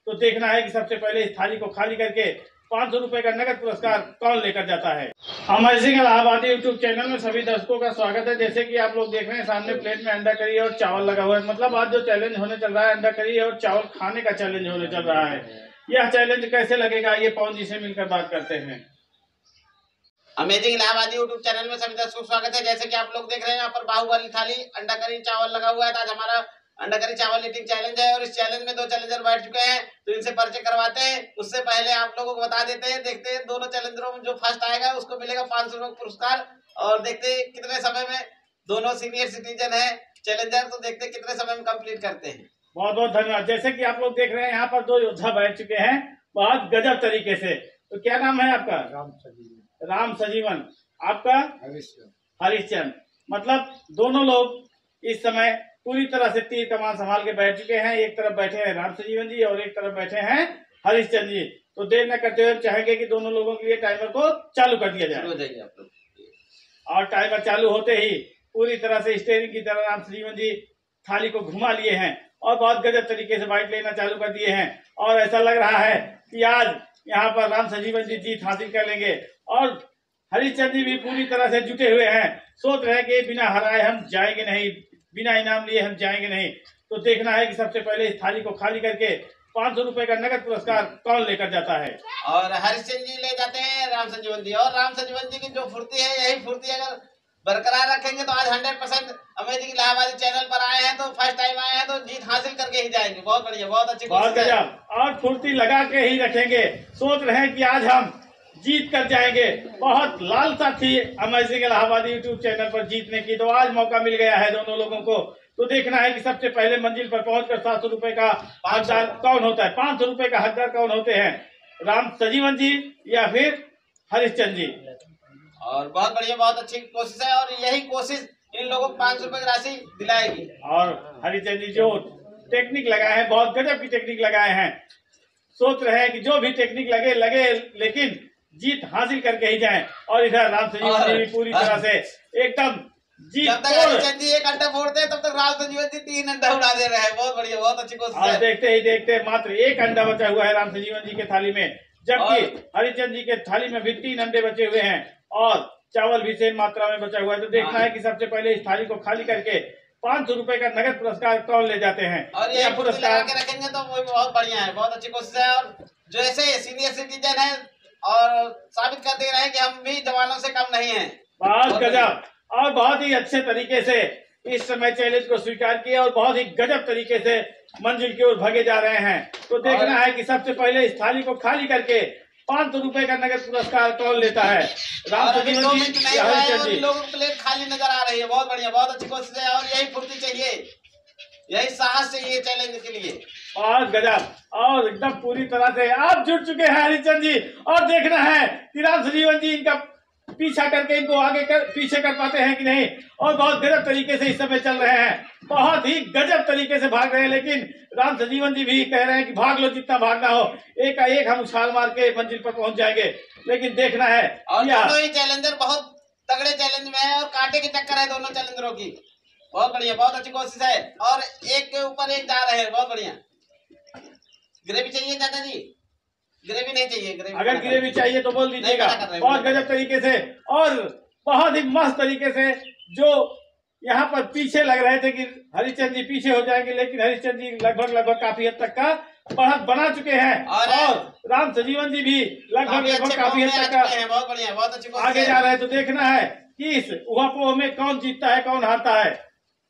तो देखना है कि सबसे पहले इस थाली को खाली करके 500 रुपए का नगद पुरस्कार कौन लेकर जाता है। अमेजिंग इलाहाबादी यूट्यूब चैनल में सभी दर्शकों का स्वागत है। जैसे कि आप लोग देख रहे हैं सामने प्लेट में अंडा करी और चावल लगा हुआ है। मतलब आज जो चैलेंज होने चल रहा है अंडा करी और चावल खाने का चैलेंज होने चल रहा है। यह चैलेंज कैसे लगेगा ये पवन जी से मिलकर बात करते हैं। अमेजिंग इलाहाबादी यूट्यूब चैनल में सभी दर्शकों का स्वागत है। जैसे कि आप लोग देख रहे हैं यहाँ पर बाहुबली थाली अंडा करी चावल लगा हुआ है। आज हमारा अंडा करी चावल ईटिंग चैलेंज है और इस चैलेंज में 2 चैलेंजर बैठ चुके हैं, तो इनसे परिचय करवाते हैं। उससे पहले आप लोगों को बता देते हैं, देखते हैं दोनों चैलेंजरों में जो फर्स्ट आएगा उसको मिलेगा 500 रुपए पुरस्कार। और देखते हैं कितने समय में दोनों सीनियर सिटीजन है चैलेंजर, तो देखते हैं कितने समय में कंप्लीट करते हैं। बहुत बहुत धन्यवाद। जैसे कि आप लोग देख रहे हैं यहाँ पर 2 योद्धा बैठ चुके हैं बहुत गजब तरीके से। तो क्या नाम है आपका? राम सजीवन। आपका? हरिश्चंद्र। मतलब दोनों लोग इस समय पूरी तरह से तीर कमान संभाल के बैठ चुके हैं। एक तरफ बैठे हैं राम सजीवन जी और एक तरफ बैठे हैं हरिश्चंद्र जी। तो देर न करते हुए चाहेंगे कि दोनों लोगों के लिए टाइमर को चालू कर दिया जाए। और टाइमर चालू होते ही पूरी तरह से स्टीयरिंग की तरह राम सजीवन जी थाली को घुमा लिए हैं और बहुत गजब तरीके से बाइट लेना चालू कर दिए हैं। और ऐसा लग रहा है कि आज यहाँ पर राम सजीवन जी जीत हासिल कर लेंगे और हरिश्चंद्र जी भी पूरी तरह से जुटे हुए हैं। सोच रहे हैं कि बिना हराए हम जाएंगे नहीं, बिना इनाम लिए हम जाएंगे नहीं। तो देखना है कि सबसे पहले इस थाली को खाली करके 500 रुपए का नगद पुरस्कार कौन लेकर जाता है। और हरिश्चंद्र जी ले जाते हैं राम सजीवन जी। और राम सजीवन जी की जो फुर्ती है, यही फुर्ती अगर बरकरार रखेंगे तो आज 100% अमेजिंग इलाहाबादी चैनल पर आए हैं, तो फर्स्ट टाइम आए हैं तो जीत हासिल करके ही जाएंगे। बहुत बढ़िया, बहुत अच्छी, बहुत गजब। और फुर्ती लगा के ही रखेंगे। सोच रहे हैं कि आज हम जीत कर जाएंगे। बहुत लालसा थी अमेजिंग इलाहाबादी यूट्यूब चैनल पर जीतने की, तो आज मौका मिल गया है दोनों लोगों को। तो देखना है कि सबसे पहले मंजिल पर पहुंचकर 700 रुपए का हकदार कौन होता है, 500 रुपए का हकदार कौन होते हैं, राम सजीवन जी या फिर हरिश्चंद्र जी। और बहुत बढ़िया, बहुत अच्छी कोशिश है और यही कोशिश इन लोगों को 500 रुपए की राशि दिलाएगी। और हरिश्चंद्र जी जो टेक्निक लगाए हैं, बहुत गजब की टेक्निक लगाए हैं। सोच रहे हैं कि जो भी टेक्निक लगे लेकिन जीत हासिल करके ही जाएं। और इधर राम सजीवन जी भी पूरी तरह से एकदम जीत। जब तक हरिश्चंद्र जी 1 अंडा फोड़ते हैं तब तक राम सजीवन जी 3 अंडा उड़ा दे रहे हैं। बहुत बढ़िया, बहुत अच्छी कोशिश है। देखते ही देखते मात्र 1 अंडा बचा हुआ है राम सजीवन जी के थाली में, जबकि हरिश्चंद्र जी के थाली में भी 3 अंडे बचे हुए हैं और चावल भी सेम मात्रा में बचा हुआ है। तो देखना है कि सबसे पहले इस थाली को खाली करके 500 रुपए का नगद पुरस्कार कौन ले जाते हैं। और ये पुरस्कार के रखेंगे तो वो बहुत बढ़िया है, बहुत अच्छी कोशिश है। और जो ऐसे सीनियर सिटीजन है और साबित कर दे रहे हैं कि हम भी जवानों से कम नहीं हैं। बहुत गजब और बहुत ही अच्छे तरीके से इस समय चैलेंज को स्वीकार किया और बहुत ही गजब तरीके से मंजिल की ओर भागे जा रहे हैं। तो देखना है कि सबसे पहले इस थाली को खाली करके 500 रुपए का नगद पुरस्कार कौन लेता है, राम सजीवन जी या हरिश्चंद्र जी। लोगों की प्लेट खाली नजर आ रही है। बहुत बढ़िया, बहुत अच्छी कोशिश है और यही फुर्ती चाहिए, यही साहस चाहिए चैलेंज के लिए। बहुत गजब और एकदम पूरी तरह से आप जुट चुके हैं हरिश्चंद्र जी। और देखना है कि राम सजीवन जी इनका पीछा करके इनको पीछे कर पाते हैं कि नहीं। और बहुत गजब तरीके से इस समय चल रहे हैं, बहुत ही गजब तरीके से भाग रहे हैं। लेकिन राम सजीवन जी भी कह रहे हैं कि भाग लो, जितना भागना हो, एक हम उछाल मार के मंजिल पर पहुंच जाएंगे। लेकिन देखना है। और दोनों ही चैलेंजर बहुत तगड़े चैलेंज में है और कांटे की टक्कर है दोनों चैलेंजरों की। बहुत बढ़िया, बहुत अच्छी कोशिश है और एक के ऊपर एक जा रहे हैं। बहुत बढ़िया। ग्रेवी चाहिए चाचा जी? ग्रेवी नहीं चाहिए? ग्रेवी अगर ग्रेवी चाहिए तो बोल दीजिएगा। बहुत गजब तरीके से और बहुत ही मस्त तरीके से जो यहाँ पर पीछे लग रहे थे कि हरिश्चंद्र जी पीछे हो जाएंगे, लेकिन हरिश्चंद्र जी लगभग काफी हद तक का बढ़त बना चुके हैं और राम सजीवन जी भी लगभग काफी हद तक का बहुत बढ़िया, बहुत अच्छी आगे जा रहे हैं। तो देखना है कि इस उहापोह में कौन जीतता है, कौन हारता है।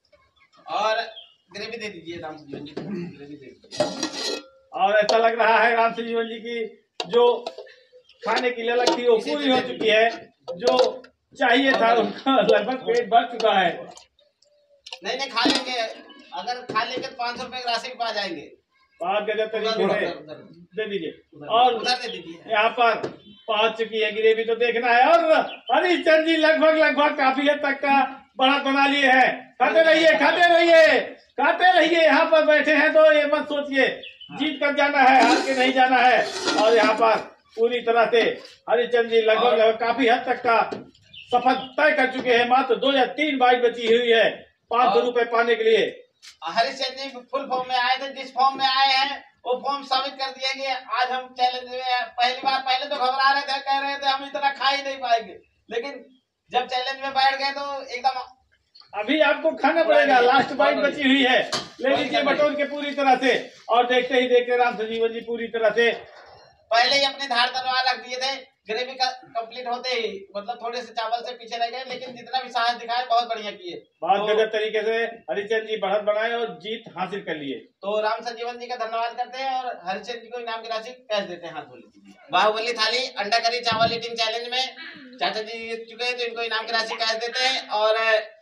और ग्रेवी दे दीजिए राम सजीवन जी, ग्रेवी दे दीजिए। और ऐसा लग रहा है राम सजीवन जी की जो खाने की ललक थी वो पूरी हो चुकी है, जो चाहिए था उनका लगभग पेट भर चुका है। नहीं खा लेंगे, अगर खा लेंगे तो 500 रुपए की राशि भी पा जाएंगे। बहुत गजब तरीके से दे दीजिए। और उधर दे दीजिए, यहाँ पर पहुंच चुकी है ग्रेवी, तो देखना है। और हरिश्चंद्र जी लगभग काफी हद तक का बढ़त बना लिए हैं। खाते रहिए, खाते रहिए, खाते रहिए। यहाँ पर बैठे हैं तो ये मत सोचिए जीत कर जाना है, हार के नहीं जाना है। और यहाँ पर पूरी तरह से हरिश्चंद्र जी लगभग काफी हद तक का सफर तय कर चुके हैं। मात्र 2 या 3 बाइट बची हुई है 500 रुपए पाने के लिए। हरिश्चंद्र जी फुल फॉर्म में आए थे, जिस फॉर्म में आए हैं वो फॉर्म सबमिट कर दिए कि आज हम चैलेंज में पहले तो घबरा रहे थे, कह रहे थे हम इतना खा ही नहीं पाएंगे, लेकिन जब चैलेंज में बैठ गए तो एकदम अभी आपको खाना पड़ेगा, लास्ट बाइट बची हुई है, ले लीजिए बटोर के पूरी तरह से। और देखते ही देखते राम संजीवन जी पूरी तरह से पहले ही अपने धार तलवार रख दिए थे। ग्रेवी का कंप्लीट होते ही मतलब थोड़े से चावल से पीछे रह गए, लेकिन जितना भी साहस दिखाए बहुत बढ़िया किए, बहुत गजब तरीके से हरिचंद जी बढ़त बनाए और जीत हासिल कर लिए। तो राम संजीवन जी का धन्यवाद करते हैं और हरिचंद जी को इनाम की राशि कैश देते हैं। हाथ बोली बाहुबली थाली अंडा करी चावल ईटिंग चैलेंज में चाचा जी जीत चुके हैं, तो इनको इनाम की राशि कैश देते हैं। और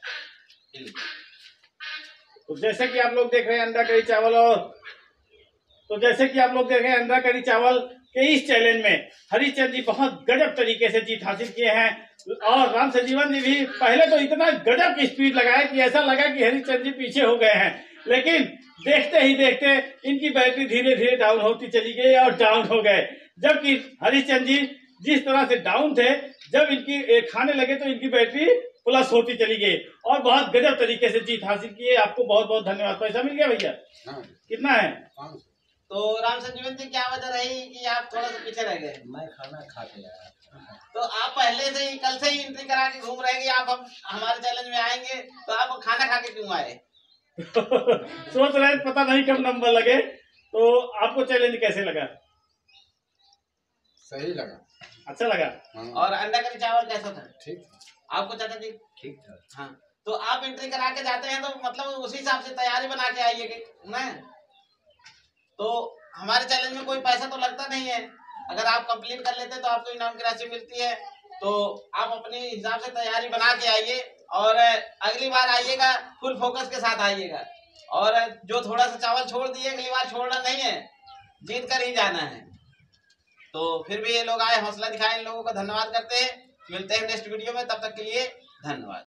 तो जैसे कि आप लोग देख रहे हैं अंडा करी चावल, और तो जैसे कि आप लोग देख रहे हैं अंडा करी चावल के इस चैलेंज में हरिचंद जी बहुत गजब तरीके से जीत हासिल किए हैं। और राम संजीवन जी भी पहले तो इतना गजब की स्पीड लगाए कि ऐसा लगा कि हरिचंद जी पीछे हो गए हैं, लेकिन देखते ही देखते इनकी बैटरी धीरे धीरे डाउन होती चली गई और डाउन हो गए। जबकि हरिचंद जी जिस तरह से डाउन थे, जब इनकी खाने लगे तो इनकी बैटरी प्लस होती चली गई और बहुत गजब तरीके से जीत हासिल किए। आपको बहुत बहुत धन्यवाद। पैसा मिल गया भैया? कितना है? तो राम संजीवन जी क्या वजह रही कि आप थोड़ा सा पीछे रह गए? मैं खाना खा के आया। तो आप पहले से ही कल से ही एंट्री करा के घूम रहे कि आप हम हमारे चैलेंज में आएंगे, तो आप खाना खा के क्यों आए? सोच रहे पता नहीं कब नंबर लगे। तो आपको चैलेंज कैसे लगा? सही लगा, अच्छा लगा। और अंडा करी चावल कैसा था? ठीक आपको चाचा जी? ठीक था। हाँ, तो आप एंट्री करा के जाते हैं तो मतलब उसी हिसाब से तैयारी बना के आइए ना। तो हमारे चैलेंज में कोई पैसा तो लगता नहीं है, अगर आप कंप्लीट कर लेते तो आपको इनाम की राशि मिलती है। तो आप अपने हिसाब से तैयारी बना के आइए और अगली बार आइएगा फुल फोकस के साथ आइएगा। और जो थोड़ा सा चावल छोड़ दिए अगली बार छोड़ना नहीं है, जीत कर ही जाना है। तो फिर भी ये लोग आए, हौसला दिखाए, इन लोगों का धन्यवाद करते हैं। मिलते हैं नेक्स्ट वीडियो में, तब तक के लिए धन्यवाद।